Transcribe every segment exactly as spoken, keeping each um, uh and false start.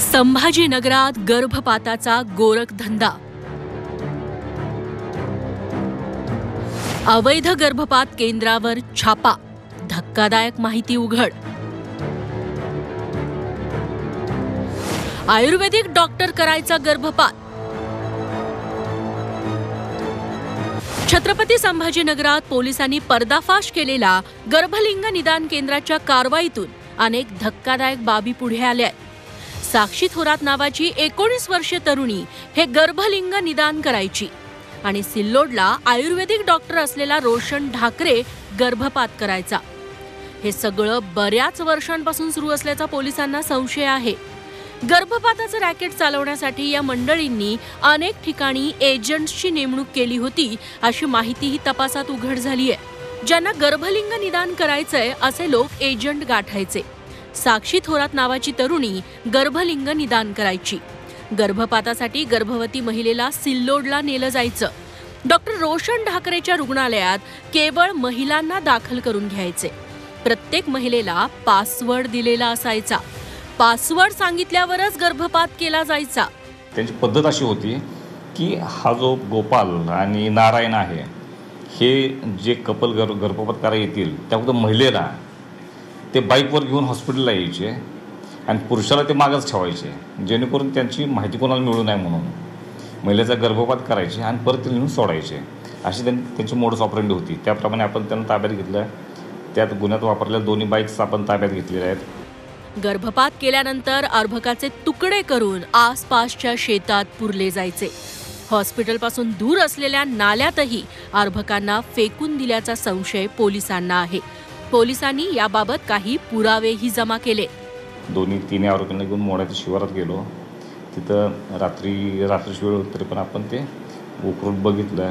संभाजीनगरात गर्भपाताचा गोरखधंदा। अवैध गर्भपात केंद्रावर छापा, धक्कादायक माहिती उघड। आयुर्वेदिक डॉक्टर करायचा गर्भपात। छत्रपती संभाजीनगरात पोलिसांनी पर्दाफाश केलेला गर्भलिंग निदान केंद्राच्या कारवाईतून अनेक धक्कादायक बाबी पुढे आल्या। साक्षी थोरात नावाची एकोणीस वर्षीय तरुणी हे गर्भलिंग निदान करायची आणि सिल्लोडला आयुर्वेदिक डॉक्टर असलेला रोशन ढाकरे गर्भपात करायचा। हे सगळं बऱ्याच वर्षांपासून सुरू असल्याचा पोलिसांना संशय आहे। गर्भपाताचं रॅकेट चालवण्यासाठी या मंडळींनी अनेक ठिकाणी एजंट्सची नेमणूक केली होती अशी माहितीही तपासात उघड झाली आहे। ज्यांना गर्भलिंग निदान करायचंय असे लोक एजंट गाठायचे। साक्षी थोरात नावाची तरुणी गर्भलिंग निदान करायची। गर्भपातासाठी गर्भवती महिलेला सिल्लोडला नेलं जायचं। डॉक्टर रोशन ढाकरेच्या रुग्णालयात केवळ महिलांना दाखल करून घ्यायचे। प्रत्येक महिलेला पासवर्ड दिलेला असायचा। पासवर्ड सांगितल्यावरच गर्भपात केला जायचा। त्यांची पद्धत अशी होती की हा जो गोपाल आणि नारायण आहे हे जे कपल गर गर्भपात करायला येतील त्या फक्त महिलेला ते बाईकवर घेऊन हॉस्पिटलला यायचे आणि पुरुषाला ते मागच ठेवायचे, जेणेकरून त्यांची माहिती कोणाला मिळू नये म्हणून महिलेचा गर्भपात करायचे आणि परत ते नेऊन सोडायचे। अशी त्यांची त्यांची मोडस ऑपरेंडी होती। त्याप्रमाणे आपण त्यांना ताब्यात घेतलं। त्यात गुन्ह्यात वापरलेल्या दोन्ही बाईक्स आपण ताब्यात घेतलेल्या आहेत। गर्भपात केल्यानंतर अर्भकाचे तुकडे करून आसपासच्या शेतात पुरले जायचे। हॉस्पिटलपासून दूर असलेल्या नाल्यातही अर्भकांना फेकून दिल्याचा संशय पोलिसांना आहे। पोलिसांनी याबाबत काही पुरावेही जमा केले। दोन्ही तिन्ही आरोपींना घेऊन मोड्याच्या शिवारात गेलो। तिथं रात्री रात्रीची वेळ तरी पण आपण ते उकरून बघितलं।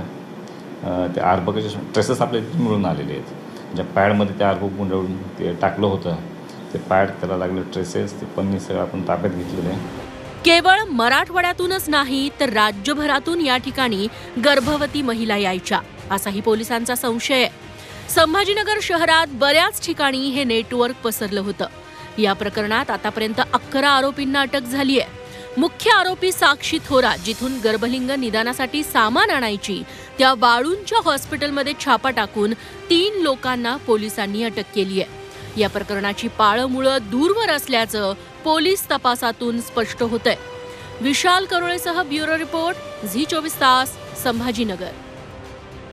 ते अर्भकाचे ट्रेसेस आपल्याला मिळून आलेले आहेत। ज्या पॅडमध्ये ते अर्भक गुंडाळून ते टाकलं होतं ते पॅड त्याला लागले ट्रेसेस ते पन्नी सगळं आपण ताब्यात घेतलेलं आहे। केवळ मराठवाड्यातूनच नाही तर राज्यभरातून या ठिकाणी गर्भवती महिला यायच्या असाही पोलिसांचा संशय आहे। संभाजीनगर शहरात बऱ्याच ठिकाणी हे नेटवर्क पसरलं होतं। या प्रकरणात आतापर्यंत अकरा आरोपींना अटक झाली आहे। मुख्य आरोपी साक्षी थोरात जिथून गर्भलिंग निदानासाठी सामान आणायची त्या वाळूंच्या हॉस्पिटलमध्ये छापा टाकून तीन लोकांना पोलिसांनी अटक केली आहे। या प्रकरणाची पाळंमुळं दूरवर असल्याचं पोलीस तपासातून स्पष्ट होतंय। विशाल करोळेसह ब्युरो रिपोर्ट झी चोवीस तास संभाजीनगर।